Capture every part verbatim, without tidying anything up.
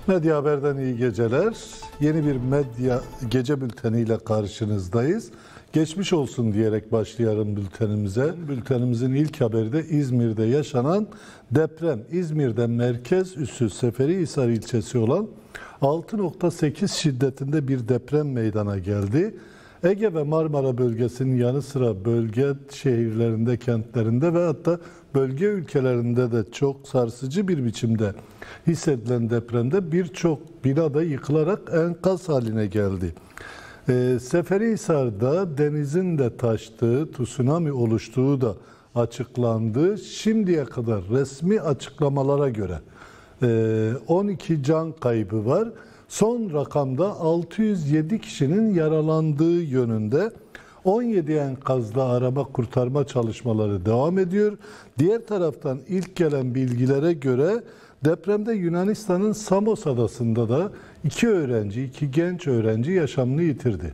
Medya Haber'den iyi geceler. Yeni bir medya gece bülteniyle karşınızdayız. Geçmiş olsun diyerek başlayalım bültenimize. Bültenimizin ilk haberi de İzmir'de yaşanan deprem. İzmir'de merkez üssü Seferihisar ilçesi olan altı nokta sekiz şiddetinde bir deprem meydana geldi. Ege ve Marmara bölgesinin yanı sıra bölge şehirlerinde, kentlerinde ve hatta bölge ülkelerinde de çok sarsıcı bir biçimde hissedilen depremde birçok bina da yıkılarak enkaz haline geldi. E, Seferihisar'da denizin de taştığı, tsunami oluştuğu da açıklandı. Şimdiye kadar resmi açıklamalara göre e, on iki can kaybı var. Son rakamda altı yüz yedi kişinin yaralandığı yönünde. on yedi enkazda arama kurtarma çalışmaları devam ediyor. Diğer taraftan ilk gelen bilgilere göre depremde Yunanistan'ın Samos adasında da iki öğrenci, iki genç öğrenci yaşamını yitirdi.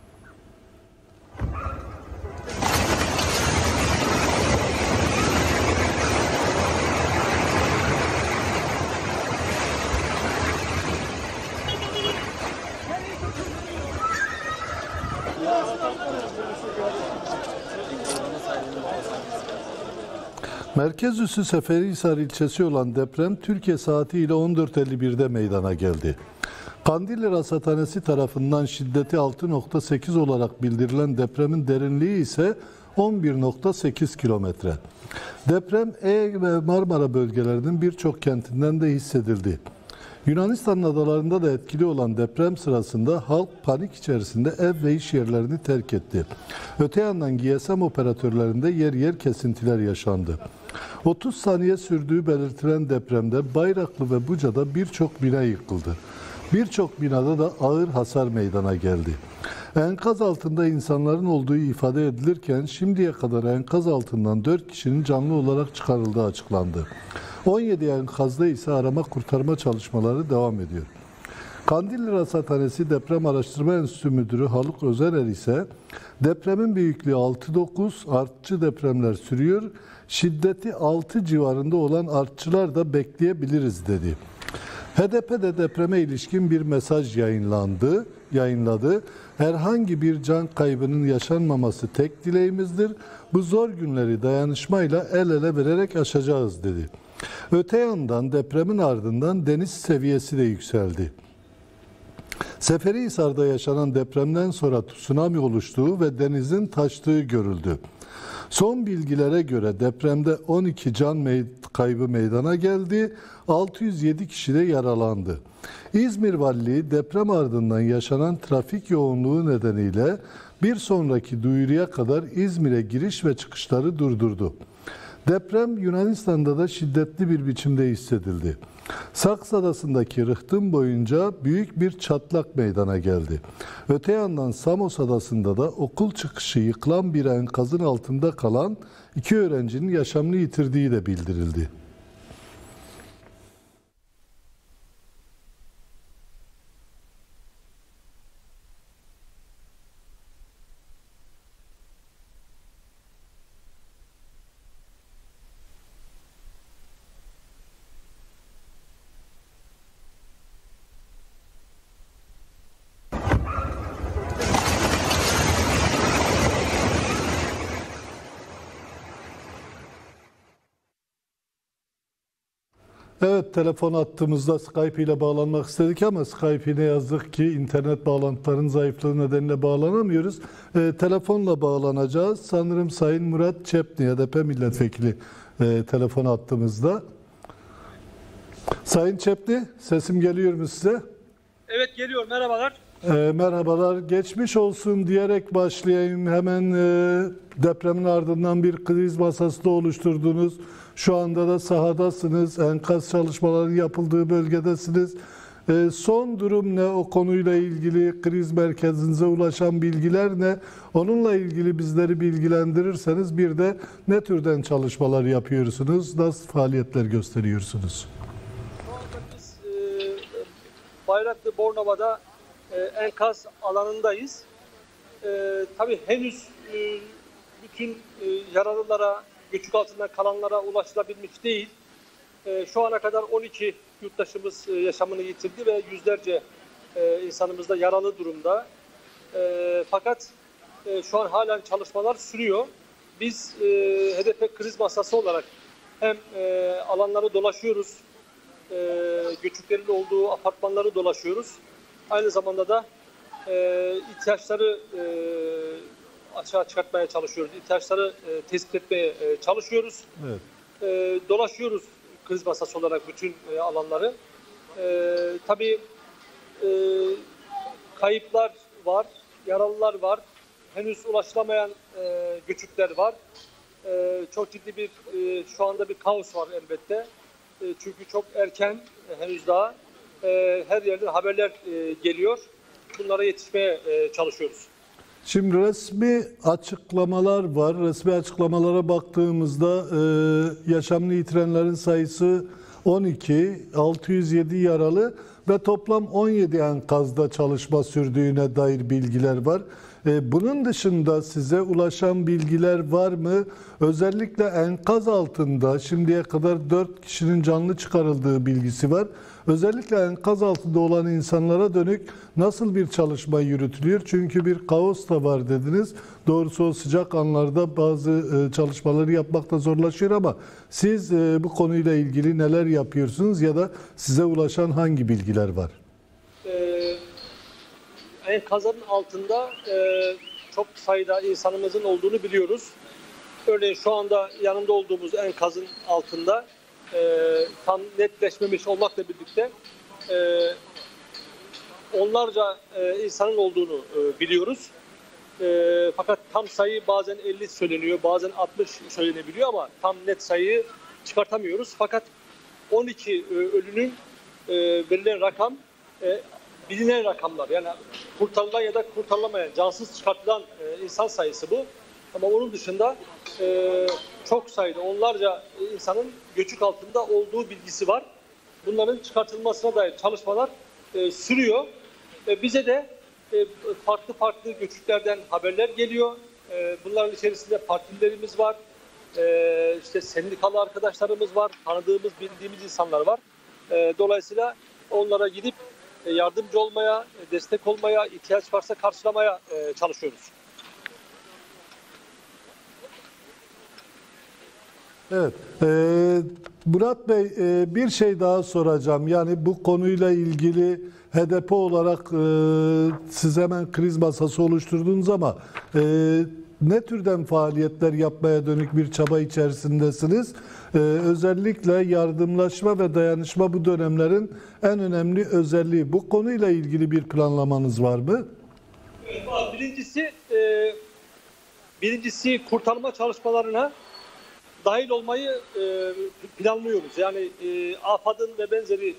Merkez üssü Seferihisar ilçesi olan deprem Türkiye saatiyle on dört elli bir'de meydana geldi. Kandilli Rasathanesi tarafından şiddeti altı nokta sekiz olarak bildirilen depremin derinliği ise on bir nokta sekiz kilometre. Deprem Ege ve Marmara bölgelerinin birçok kentinden de hissedildi. Yunanistan'ın adalarında da etkili olan deprem sırasında halk panik içerisinde ev ve iş yerlerini terk etti. Öte yandan G S M operatörlerinde yer yer kesintiler yaşandı. otuz saniye sürdüğü belirtilen depremde Bayraklı ve Buca'da birçok bina yıkıldı. Birçok binada da ağır hasar meydana geldi. Enkaz altında insanların olduğu ifade edilirken şimdiye kadar enkaz altından dört kişinin canlı olarak çıkarıldığı açıklandı. on yedi enkazda ise arama kurtarma çalışmaları devam ediyor. Kandilli Rasathanesi Deprem Araştırma Enstitüsü Müdürü Haluk Özener ise depremin büyüklüğü altı dokuz, artçı depremler sürüyor, şiddeti altı civarında olan artçılar da bekleyebiliriz dedi. H D P de depreme ilişkin bir mesaj yayınlandı, yayınladı. Herhangi bir can kaybının yaşanmaması tek dileğimizdir. Bu zor günleri dayanışmayla el ele vererek aşacağız dedi. Öte yandan depremin ardından deniz seviyesi de yükseldi. Seferihisar'da yaşanan depremden sonra tsunami oluştuğu ve denizin taştığı görüldü. Son bilgilere göre depremde on iki can kaybı meydana geldi, altı yüz yedi kişi de yaralandı. İzmir Valiliği deprem ardından yaşanan trafik yoğunluğu nedeniyle bir sonraki duyuruya kadar İzmir'e giriş ve çıkışları durdurdu. Deprem Yunanistan'da da şiddetli bir biçimde hissedildi. Saks Adası'ndaki rıhtım boyunca büyük bir çatlak meydana geldi. Öte yandan Samos Adası'nda da okul çıkışı yıkılan bir enkazın altında kalan iki öğrencinin yaşamını yitirdiği de bildirildi. Evet, telefon attığımızda Skype ile bağlanmak istedik ama Skype'e ne yazık ki internet bağlantılarının zayıflığı nedeniyle bağlanamıyoruz. E, telefonla bağlanacağız. Sanırım Sayın Murat Çepni, H D P milletvekili e, telefon attığımızda. Sayın Çepni, sesim geliyor mu size? Evet, geliyor. Merhabalar. E, merhabalar. Geçmiş olsun diyerek başlayayım. Hemen e, depremin ardından bir kriz masası da oluşturdunuz. Şu anda da sahadasınız, enkaz çalışmaları yapıldığı bölgedesiniz. E, son durum ne o konuyla ilgili, kriz merkezinize ulaşan bilgiler ne? Onunla ilgili bizleri bilgilendirirseniz bir de ne türden çalışmalar yapıyorsunuz, nasıl faaliyetler gösteriyorsunuz? Şu anda biz e, Bayraklı Bornova'da e, enkaz alanındayız. E, tabii henüz e, bütün e, yaralılara, göçük altında kalanlara ulaşılabilmiş değil. E, şu ana kadar on iki yurttaşımız e, yaşamını yitirdi ve yüzlerce e, insanımız da yaralı durumda. E, fakat e, şu an halen çalışmalar sürüyor. Biz e, H D P kriz masası olarak hem e, alanları dolaşıyoruz, e, göçüklerin olduğu apartmanları dolaşıyoruz. Aynı zamanda da e, ihtiyaçları e, açığa çıkartmaya çalışıyoruz. İhtiyaçları e, tespit etmeye e, çalışıyoruz. Evet. E, dolaşıyoruz kriz masası olarak bütün e, alanları. E, tabii e, kayıplar var, yaralılar var. Henüz ulaşılamayan e, göçükler var. E, çok ciddi bir e, şu anda bir kaos var elbette. E, çünkü çok erken e, henüz daha e, her yerden haberler e, geliyor. Bunlara yetişmeye e, çalışıyoruz. Şimdi resmi açıklamalar var. Resmi açıklamalara baktığımızda e, yaşamını yitirenlerin sayısı on iki, altı yüz yedi yaralı ve toplam on yedi enkazda çalışma sürdüğüne dair bilgiler var. E, bunun dışında size ulaşan bilgiler var mı? Özellikle enkaz altında şimdiye kadar dört kişinin canlı çıkarıldığı bilgisi var. Özellikle enkaz altında olan insanlara dönük nasıl bir çalışma yürütülüyor? Çünkü bir kaos da var dediniz. Doğrusu o sıcak anlarda bazı çalışmaları yapmakta zorlaşıyor ama siz bu konuyla ilgili neler yapıyorsunuz ya da size ulaşan hangi bilgiler var? Ee, enkazın altında e, çok sayıda insanımızın olduğunu biliyoruz. Örneğin şu anda yanında olduğumuz enkazın altında e, tam netleşmemiş olmakla birlikte e, onlarca e, insanın olduğunu e, biliyoruz. E, fakat tam sayı bazen elli söyleniyor, bazen altmış söylenebiliyor ama tam net sayıyı çıkartamıyoruz. Fakat on iki e, ölünün e, verilen rakam e, bilinen rakamlar. Yani kurtarılan ya da kurtarılamayan, cansız çıkartılan e, insan sayısı bu. Ama onun dışında e, çok sayıda onlarca insanın göçük altında olduğu bilgisi var. Bunların çıkartılmasına dair çalışmalar e, sürüyor. E, bize de e, farklı farklı göçüklerden haberler geliyor. E, bunların içerisinde partililerimiz var. E, işte sendikalı arkadaşlarımız var. Tanıdığımız, bildiğimiz insanlar var. E, dolayısıyla onlara gidip e, yardımcı olmaya, destek olmaya, ihtiyaç varsa karşılamaya e, çalışıyoruz. Evet. Ee, Murat Bey e, bir şey daha soracağım. Yani bu konuyla ilgili H D P olarak e, siz hemen kriz masası oluşturdunuz ama e, ne türden faaliyetler yapmaya dönük bir çaba içerisindesiniz? E, özellikle yardımlaşma ve dayanışma bu dönemlerin en önemli özelliği. Bu konuyla ilgili bir planlamanız var mı? Birincisi, e, birincisi kurtarma çalışmalarına dahil olmayı e, planlıyoruz. Yani e, AFAD'ın ve benzeri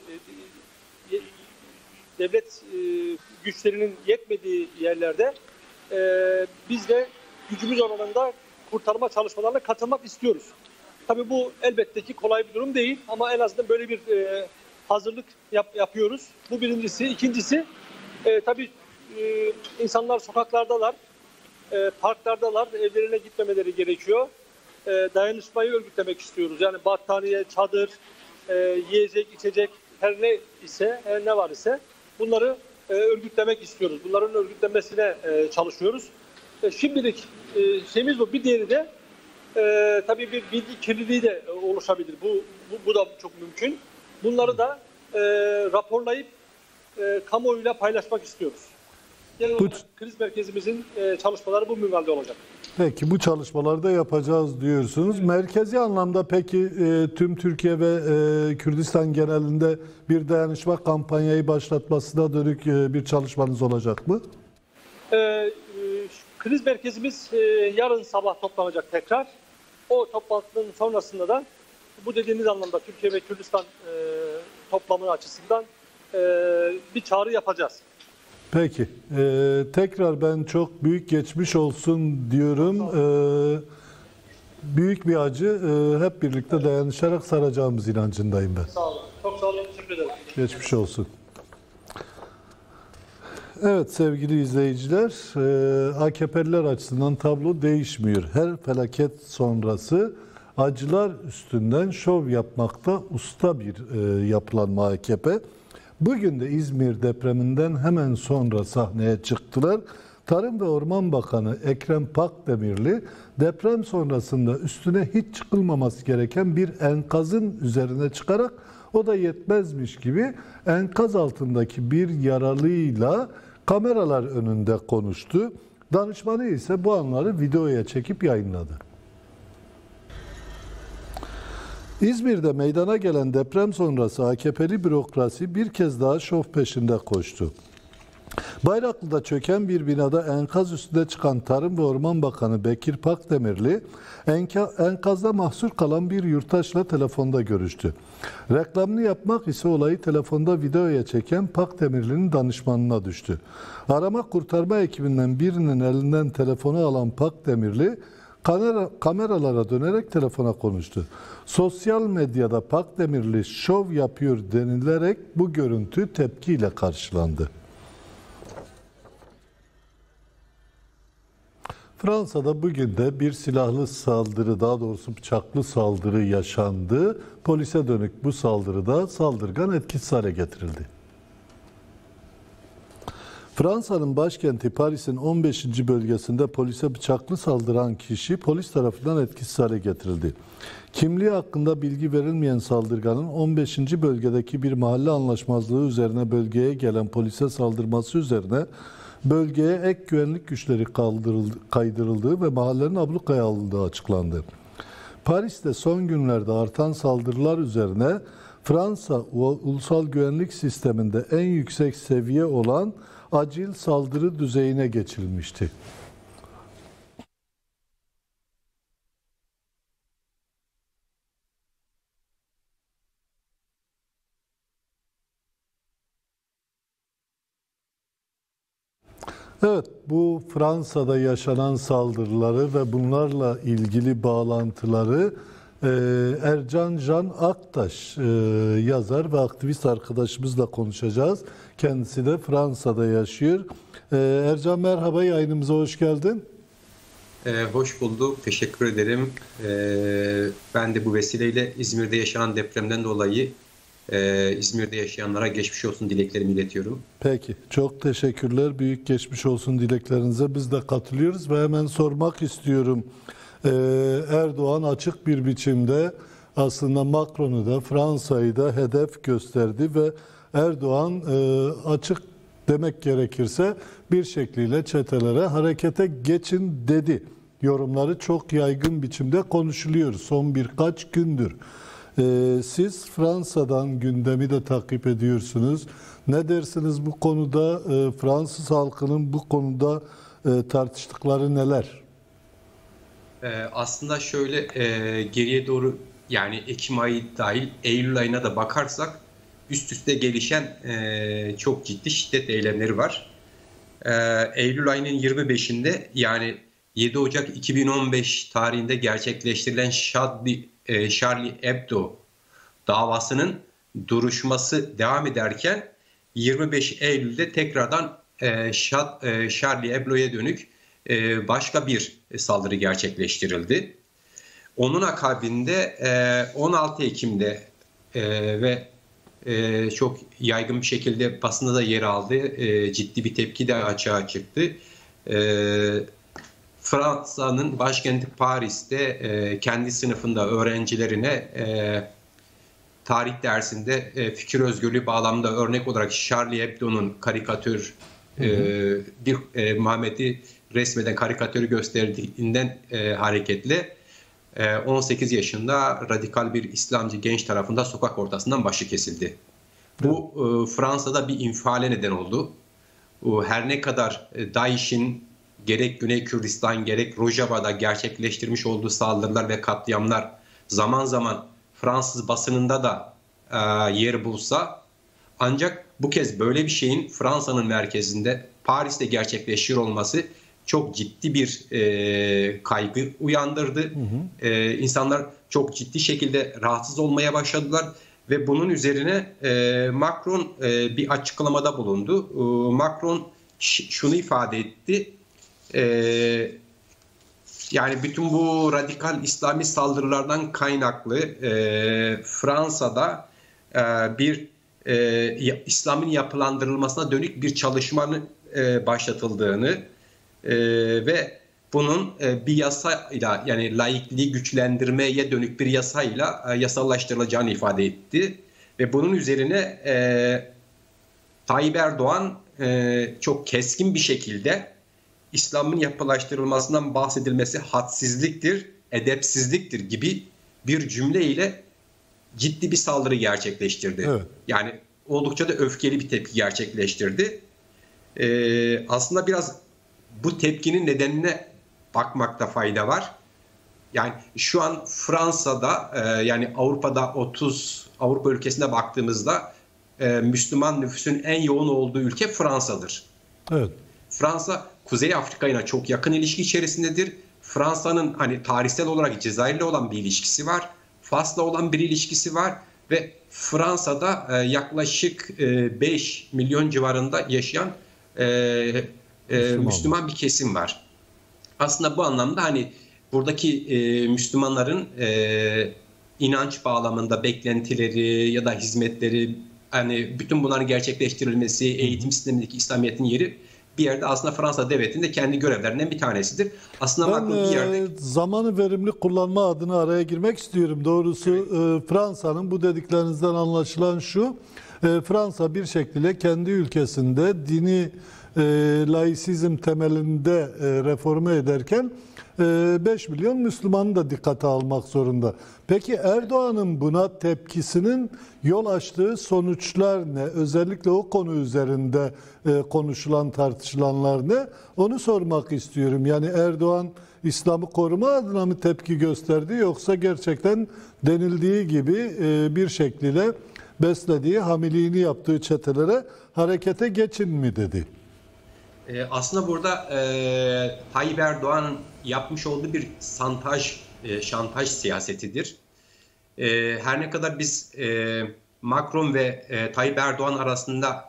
e, devlet e, güçlerinin yetmediği yerlerde e, biz de gücümüz oranında kurtarma çalışmalarına katılmak istiyoruz. Tabii bu elbette ki kolay bir durum değil ama en azından böyle bir e, hazırlık yap, yapıyoruz. Bu birincisi. İkincisi e, tabii e, insanlar sokaklardalar, e, parklardalar, evlerine gitmemeleri gerekiyor. E, dayanışmayı örgütlemek istiyoruz. Yani battaniye, çadır, e, yiyecek, içecek her ne ise, her ne var ise bunları e, örgütlemek istiyoruz. Bunların örgütlenmesine e, çalışıyoruz. E, şimdilik e, şeyimiz bu. Bir diğeri de e, tabii bir bilgi kirliliği de oluşabilir. Bu, bu, bu da çok mümkün. Bunları da e, raporlayıp e, kamuoyuyla paylaşmak istiyoruz. Genel olarak kriz merkezimizin e, çalışmaları bu minvalde olacak. Peki bu çalışmalarda yapacağız diyorsunuz. Merkezi anlamda peki e, tüm Türkiye ve e, Kürdistan genelinde bir dayanışma kampanyayı başlatmasına dönük e, bir çalışmanız olacak mı? E, e, kriz merkezimiz e, yarın sabah toplanacak tekrar. O toplantının sonrasında da bu dediğimiz anlamda Türkiye ve Kürdistan e, toplamı açısından e, bir çağrı yapacağız. Peki. Ee, tekrar ben çok büyük geçmiş olsun diyorum. Ee, büyük bir acı. Ee, hep birlikte dayanışarak saracağımız inancındayım ben. Sağ olun. Çok sağ olun. Teşekkür ederim. Geçmiş olsun. Evet sevgili izleyiciler, A K P'liler açısından tablo değişmiyor. Her felaket sonrası acılar üstünden şov yapmakta usta bir e, yapılanma A K P. Bugün de İzmir depreminden hemen sonra sahneye çıktılar. Tarım ve Orman Bakanı Ekrem Pakdemirli deprem sonrasında üstüne hiç çıkılmaması gereken bir enkazın üzerine çıkarak o da yetmezmiş gibi enkaz altındaki bir yaralıyla kameralar önünde konuştu. Danışmanı ise bu anları videoya çekip yayınladı. İzmir'de meydana gelen deprem sonrası A K P'li bürokrasi bir kez daha şov peşinde koştu. Bayraklı'da çöken bir binada enkaz üstünde çıkan Tarım ve Orman Bakanı Bekir Pakdemirli, enkazda mahsur kalan bir yurttaşla telefonda görüştü. Reklamını yapmak ise olayı telefonda videoya çeken Pakdemirli'nin danışmanına düştü. Arama kurtarma ekibinden birinin elinden telefonu alan Pakdemirli, kamera, kameralara dönerek telefona konuştu. Sosyal medyada Pakdemirli şov yapıyor denilerek bu görüntü tepkiyle karşılandı. Fransa'da bugün de bir silahlı saldırı, daha doğrusu bıçaklı saldırı yaşandı. Polise dönük bu saldırıda saldırgan etkisiz hale getirildi. Fransa'nın başkenti Paris'in on beşinci bölgesinde polise bıçaklı saldıran kişi polis tarafından etkisiz hale getirildi. Kimliği hakkında bilgi verilmeyen saldırganın on beşinci bölgedeki bir mahalle anlaşmazlığı üzerine bölgeye gelen polise saldırması üzerine bölgeye ek güvenlik güçleri kaydırıldığı ve mahallenin ablukaya alındığı açıklandı. Paris'te son günlerde artan saldırılar üzerine Fransa ulusal güvenlik sisteminde en yüksek seviye olan acil saldırı düzeyine geçilmişti. Evet, bu Fransa'da yaşanan saldırıları ve bunlarla ilgili bağlantıları Ercan Can Aktaş yazar ve aktivist arkadaşımızla konuşacağız. Kendisi de Fransa'da yaşıyor. Ercan merhaba, yayınımıza hoş geldin. Ee, hoş bulduk, teşekkür ederim. Ee, ben de bu vesileyle İzmir'de yaşanan depremden dolayı e, İzmir'de yaşayanlara geçmiş olsun dileklerimi iletiyorum. Peki, çok teşekkürler. Büyük geçmiş olsun dileklerinize biz de katılıyoruz ve hemen sormak istiyorum. Ee, Erdoğan açık bir biçimde aslında Macron'u da Fransa'yı da hedef gösterdi ve Erdoğan e, açık demek gerekirse bir şekliyle çetelere harekete geçin dedi. Yorumları çok yaygın biçimde konuşuluyor son birkaç gündür. Ee, siz Fransa'dan gündemi de takip ediyorsunuz. Ne dersiniz bu konuda? Ee, Fransız halkının bu konuda e, tartıştıkları neler? Ee, aslında şöyle e, geriye doğru, yani Ekim ayı dahil Eylül ayına da bakarsak üst üste gelişen e, çok ciddi şiddet eylemleri var. E, Eylül ayının yirmi beşinde yani yedi Ocak iki bin on beş tarihinde gerçekleştirilen Charlie, e, Charlie Hebdo davasının duruşması devam ederken yirmi beş Eylül'de tekrardan e, Charlie Hebdo'ya dönük e, başka bir saldırı gerçekleştirildi. Onun akabinde e, on altı Ekim'de e, ve e, çok yaygın bir şekilde basında da yer aldı. E, ciddi bir tepki de açığa çıktı. E, Fransa'nın başkenti Paris'te e, kendi sınıfında öğrencilerine e, tarih dersinde e, fikir özgürlüğü bağlamında örnek olarak Charlie Hebdo'nun karikatür e, bir e, Muhammed'i resmeden karikatürü gösterdiğinden e, hareketle e, on sekiz yaşında radikal bir İslamcı genç tarafından sokak ortasından başı kesildi. Bu e, Fransa'da bir infiale neden oldu. O, her ne kadar e, DAEŞ'in gerek Güney Kürdistan gerek Rojava'da gerçekleştirmiş olduğu saldırılar ve katliamlar zaman zaman Fransız basınında da e, yer bulsa, ancak bu kez böyle bir şeyin Fransa'nın merkezinde Paris'te gerçekleşiyor olması çok ciddi bir e, kaygı uyandırdı. Hı hı. E, insanlar çok ciddi şekilde rahatsız olmaya başladılar ve bunun üzerine e, Macron e, bir açıklamada bulundu. E, Macron şunu ifade etti. E, Yani bütün bu radikal İslami saldırılardan kaynaklı e, Fransa'da e, bir e, İslam'ın yapılandırılmasına dönük bir çalışmanın e, başlatıldığını e, ve bunun e, bir yasayla, yani laikliği güçlendirmeye dönük bir yasayla e, yasallaştırılacağını ifade etti. Ve bunun üzerine e, Tayyip Erdoğan e, çok keskin bir şekilde İslam'ın yapılaştırılmasından bahsedilmesi hadsizliktir, edepsizliktir gibi bir cümleyle ciddi bir saldırı gerçekleştirdi. Evet. Yani oldukça da öfkeli bir tepki gerçekleştirdi. Ee, aslında biraz bu tepkinin nedenine bakmakta fayda var. Yani şu an Fransa'da e, yani Avrupa'da otuz Avrupa ülkesine baktığımızda e, Müslüman nüfusun en yoğun olduğu ülke Fransa'dır. Evet. Fransa Kuzey Afrika ile çok yakın ilişki içerisindedir. Fransa'nın hani tarihsel olarak Cezayir'le olan bir ilişkisi var. Fas'la olan bir ilişkisi var ve Fransa'da e, yaklaşık e, beş milyon civarında yaşayan e, e, Müslüman. Müslüman bir kesim var. Aslında bu anlamda hani buradaki e, Müslümanların e, inanç bağlamında beklentileri ya da hizmetleri, hani bütün bunların gerçekleştirilmesi, eğitim sistemindeki İslamiyet'in yeri bir yerde aslında Fransa devletinin de kendi görevlerinden bir tanesidir. Aslında Ben bir yerde... e, zamanı verimli kullanma adına araya girmek istiyorum. Doğrusu evet. e, Fransa'nın bu dediklerinizden anlaşılan şu, e, Fransa bir şekilde kendi ülkesinde dini e, laisizm temelinde e, reforme ederken e, beş milyon Müslümanı da dikkate almak zorunda. Peki Erdoğan'ın buna tepkisinin yol açtığı sonuçlar ne? Özellikle o konu üzerinde e, konuşulan, tartışılanlar ne? Onu sormak istiyorum. Yani Erdoğan İslam'ı koruma adına mı tepki gösterdi, yoksa gerçekten denildiği gibi e, bir şekliyle beslediği, hamiliğini yaptığı çetelere harekete geçin mi dedi? Ee, aslında burada e, Tayyip Erdoğan'ın yapmış olduğu bir santaj, e, şantaj siyasetidir. E, her ne kadar biz e, Macron ve e, Tayyip Erdoğan arasında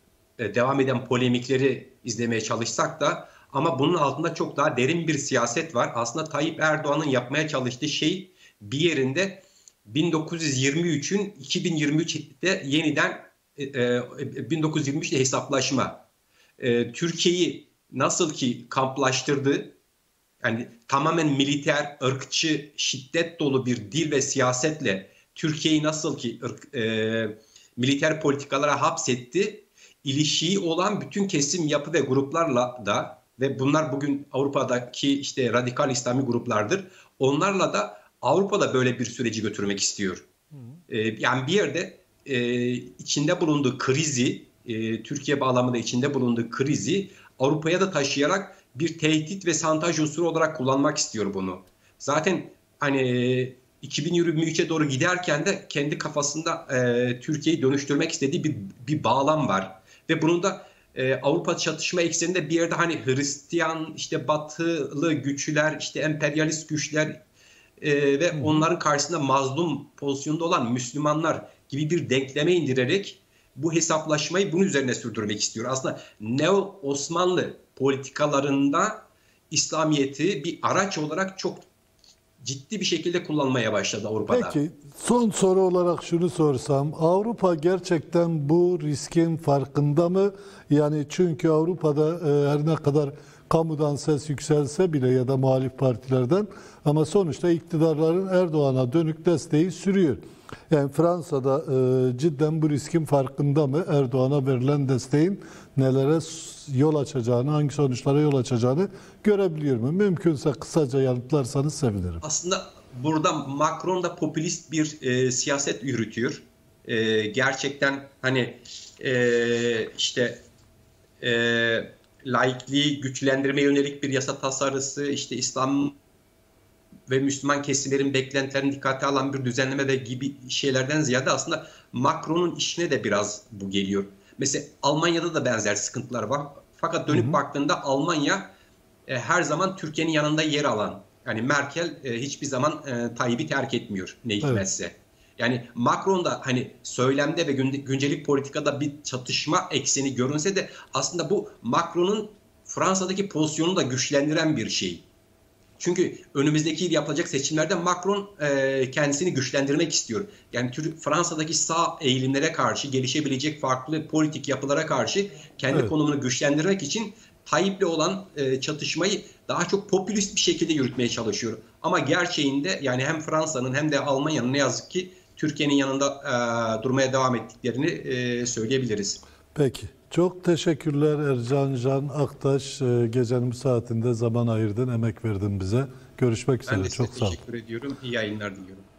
e, devam eden polemikleri izlemeye çalışsak da, ama bunun altında çok daha derin bir siyaset var. Aslında Tayyip Erdoğan'ın yapmaya çalıştığı şey bir yerinde bin dokuz yüz yirmi üçün iki bin yirmi üçte yeniden e, bin dokuz yüz yirmi üçte hesaplaşma. E, Türkiye'yi nasıl ki kamplaştırdı, yani tamamen militer, ırkçı, şiddet dolu bir dil ve siyasetle Türkiye'yi nasıl ki ırk, e, militer politikalara hapsetti, ilişiği olan bütün kesim, yapı ve gruplarla da, ve bunlar bugün Avrupa'daki işte radikal İslami gruplardır, onlarla da Avrupa'da böyle bir süreci götürmek istiyor. E, yani bir yerde e, içinde bulunduğu krizi, e, Türkiye bağlamında içinde bulunduğu krizi Avrupa'ya da taşıyarak bir tehdit ve şantaj unsuru olarak kullanmak istiyor bunu. Zaten hani iki bin yirmi üçe doğru giderken de kendi kafasında e, Türkiye'yi dönüştürmek istediği bir, bir bağlam var. Ve bunun da e, Avrupa çatışma ekseninde bir yerde hani Hristiyan, işte batılı güçler, işte emperyalist güçler e, ve onların karşısında mazlum pozisyonda olan Müslümanlar gibi bir denkleme indirerek bu hesaplaşmayı bunun üzerine sürdürmek istiyor. Aslında Neo-Osmanlı politikalarında İslamiyet'i bir araç olarak çok ciddi bir şekilde kullanmaya başladı Avrupa'da. Peki son soru olarak şunu sorsam, Avrupa gerçekten bu riskin farkında mı? Yani çünkü Avrupa'da e, her ne kadar kamudan ses yükselse bile ya da muhalif partilerden, ama sonuçta iktidarların Erdoğan'a dönük desteği sürüyor. Yani Fransa'da e, cidden bu riskin farkında mı? Erdoğan'a verilen desteğin nelere yol açacağını, hangi sonuçlara yol açacağını görebiliyor mu? Mümkünse kısaca yanıtlarsanız sevinirim. Aslında burada Macron da popülist bir e, siyaset yürütüyor. E, gerçekten hani e, işte e, laikliği güçlendirmeye yönelik bir yasa tasarısı, işte İslam ve Müslüman kesimlerin beklentilerini dikkate alan bir düzenleme ve gibi şeylerden ziyade aslında Macron'un işine de biraz bu geliyor. Mesela Almanya'da da benzer sıkıntılar var. Fakat dönüp hı hı. baktığında Almanya e, her zaman Türkiye'nin yanında yer alan. Yani Merkel e, hiçbir zaman e, Tayyip'i terk etmiyor ne hikmetse. Evet. Yani Macron da hani söylemde ve gün, güncelik politikada bir çatışma ekseni görünse de aslında bu Macron'un Fransa'daki pozisyonunu da güçlendiren bir şey. Çünkü önümüzdeki yıl yapılacak seçimlerde Macron e, kendisini güçlendirmek istiyor. Yani Fransa'daki sağ eğilimlere karşı, gelişebilecek farklı politik yapılara karşı kendi Evet. konumunu güçlendirmek için Tayyip'le olan e, çatışmayı daha çok popülist bir şekilde yürütmeye çalışıyor. Ama gerçeğinde yani hem Fransa'nın hem de Almanya'nın ne yazık ki Türkiye'nin yanında e, durmaya devam ettiklerini e, söyleyebiliriz. Peki. Çok teşekkürler Ercan Can Aktaş. Ee, Gecenin bu saatinde zaman ayırdın, emek verdin bize. Görüşmek üzere. Ben de size Çok sağ ol. teşekkür ediyorum. İyi yayınlar diliyorum.